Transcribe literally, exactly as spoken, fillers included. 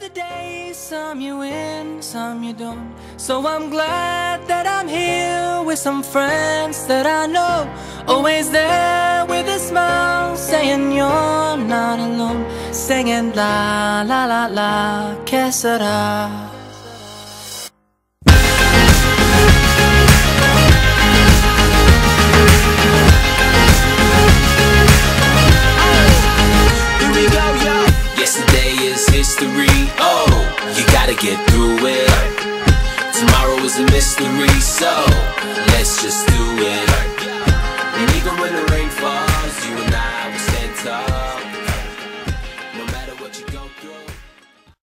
the days, some you win, some you don't. So I'm glad that I'm here with some friends that I know, always there with a smile, saying you're not alone, singing la la la la, que sera. Yesterday is history, oh, you gotta get through it. Tomorrow is a mystery, so let's just do it. And even when the